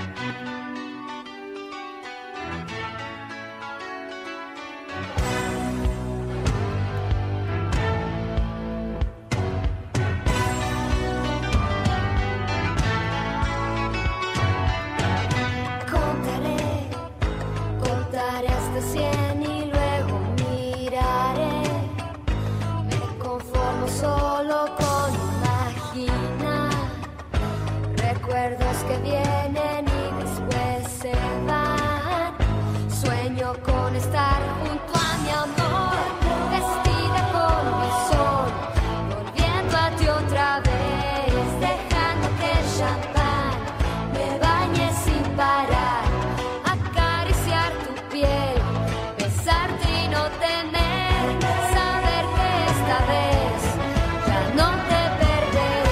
Contaré hasta 100 y luego miraré. Me conformo solo con imaginar recuerdos que vienen y después se van. Sueño con estar junto a mi amor, vestida con mi sol, volviendo a ti otra vez, dejando que el champán me bañe sin parar, acariciar tu piel, besarte y no temer, saber que esta vez ya no te perderé.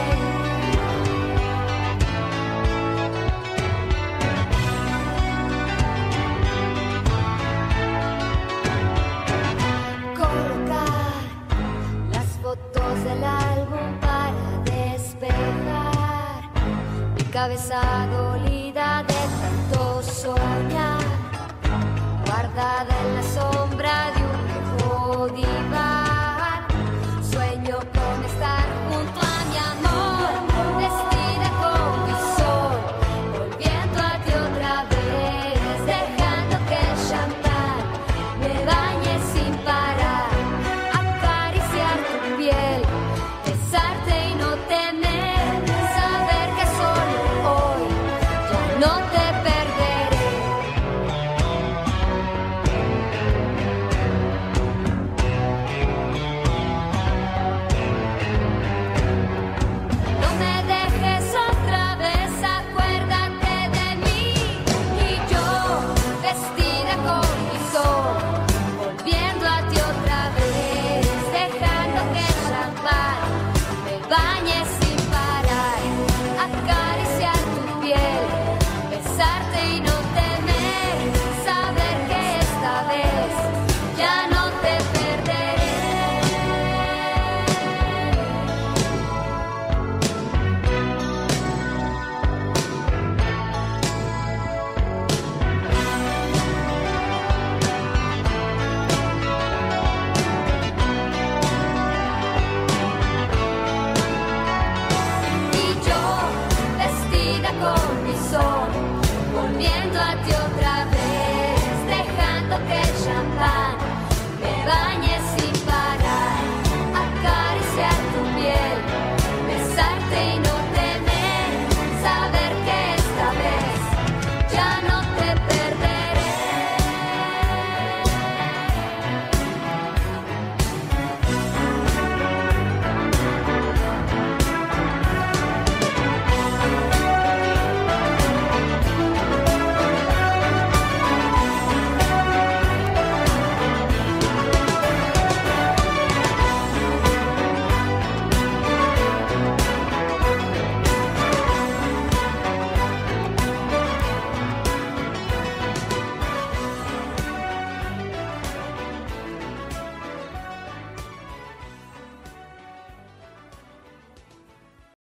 Colocar las fotos del álbum para despejar mi cabeza dolida de tanto soñar, guardada en la sombra de un viejo diván. Sueño con estar junto a mi amor, vestida con mi sol, volviendo a ti otra vez, dejando que el champán me bañe sin parar, acariciar tu piel, besarte y no temer, saber que solo hoy ya no te perderé. No me dejes otra vez, acuérdate de mí. Y yo, vestida con mi sol, volviendo a ti otra vez, dejando que el champán me bañe sin parar, acariciar tu piel, besarte y no temer, saber que esta vez ya no te perderé. Y yo, vestida con mi sol, volviendo a ti otra